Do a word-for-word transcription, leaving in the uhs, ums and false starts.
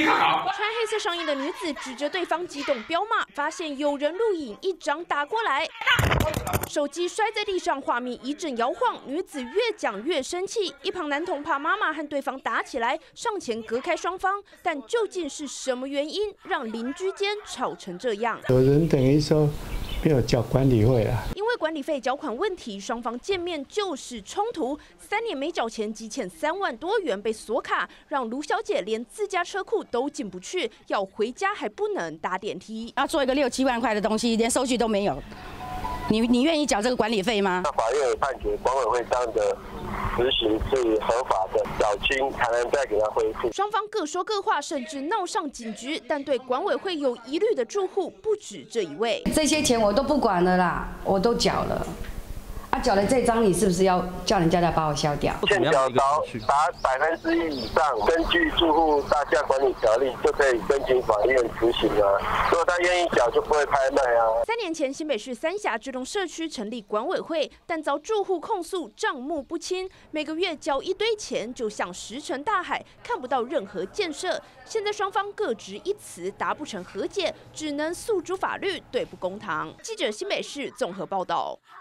你看好。 穿黑色上衣的女子指着对方激动飙骂，发现有人录影，一掌打过来，手机摔在地上，画面一阵摇晃。女子越讲越生气，一旁男童怕妈妈和对方打起来，上前隔开双方。但究竟是什么原因让邻居间吵成这样？ 有人等于说没有缴管理费啦。 因为管理费缴款问题，双方见面就是冲突。三年没缴钱，积欠三万多元被锁卡，让卢小姐连自家车库都进不去，要回家还不能搭电梯。 要做一个六七万块的东西，连收据都没有，你你愿意缴这个管理费吗？ 那法院有判决，管委会这样的执行是合法的，缴清才能再给他恢复。 双方各说各话，甚至闹上警局，但对管委会有疑虑的住户不止这一位。 这些钱我都不管了啦，我都缴了。啊，缴了这张，你是不是要叫人家来把我消掉？ 欠缴达达百分之一以上，根据住户大厦管理条例就可以申请法院执行啊。如果他愿意缴，就不会拍卖啊。 三年前，新北市三峡智动社区成立管委会，但遭住户控诉账目不清，每个月交一堆钱，就像石沉大海，看不到任何建设。现在双方各执一词，达不成和解，只能诉诸法律，对簿公堂。记者新北市综合报道。